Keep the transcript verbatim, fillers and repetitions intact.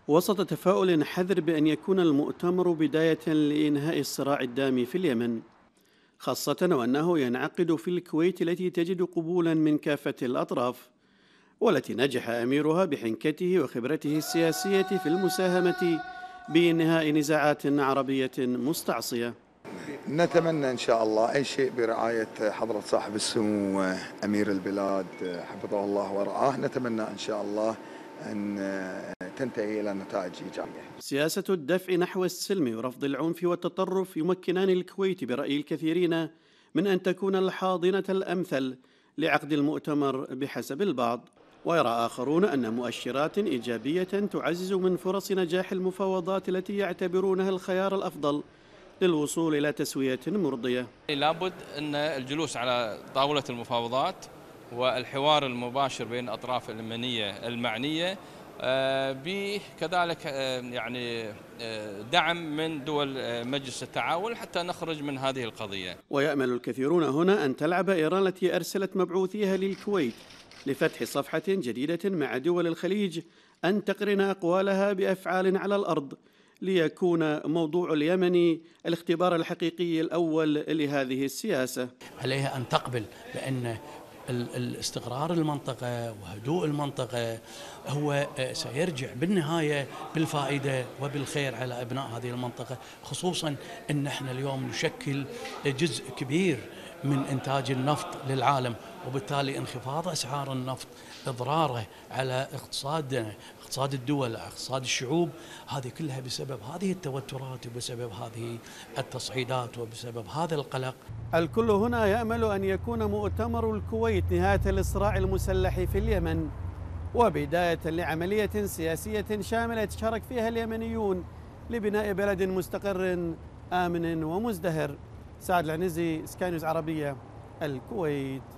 وسط تفاؤل حذر بأن يكون المؤتمر بداية لإنهاء الصراع الدامي في اليمن، خاصة وأنه ينعقد في الكويت التي تجد قبولا من كافة الأطراف، والتي نجح أميرها بحنكته وخبرته السياسية في المساهمة بإنهاء نزاعات عربية مستعصية. نتمنى إن شاء الله أي شيء برعاية حضرة صاحب السمو أمير البلاد حفظه الله ورعاه، نتمنى إن شاء الله أن تنتهي إلى نتائج إيجابية. سياسة الدفع نحو السلم ورفض العنف والتطرف يمكنان الكويت برأي الكثيرين من أن تكون الحاضنة الأمثل لعقد المؤتمر بحسب البعض، ويرى آخرون أن مؤشرات إيجابية تعزز من فرص نجاح المفاوضات التي يعتبرونها الخيار الأفضل للوصول إلى تسوية مرضية. لابد أن الجلوس على طاولة المفاوضات والحوار المباشر بين الأطراف اليمنية المعنية، بكذلك يعني دعم من دول مجلس التعاون حتى نخرج من هذه القضية. ويأمل الكثيرون هنا أن تلعب إيران التي أرسلت مبعوثيها للكويت لفتح صفحة جديدة مع دول الخليج أن تقرن أقوالها بأفعال على الأرض، ليكون موضوع اليمن الاختبار الحقيقي الأول لهذه السياسة. عليها أن تقبل بأن الاستقرار المنطقة وهدوء المنطقة هو سيرجع بالنهاية بالفائدة وبالخير على أبناء هذه المنطقة، خصوصا أن احنا اليوم نشكل جزء كبير من إنتاج النفط للعالم، وبالتالي انخفاض أسعار النفط إضراره على اقتصادنا، اقتصاد الدول، اقتصاد الشعوب، هذه كلها بسبب هذه التوترات وبسبب هذه التصعيدات وبسبب هذا القلق. الكل هنا يأمل أن يكون مؤتمر الكويت نهاية الصراع المسلح في اليمن وبداية لعملية سياسية شاملة يتشارك فيها اليمنيون لبناء بلد مستقر آمن ومزدهر. سعد العنزي، سكاي نيوز عربية، الكويت.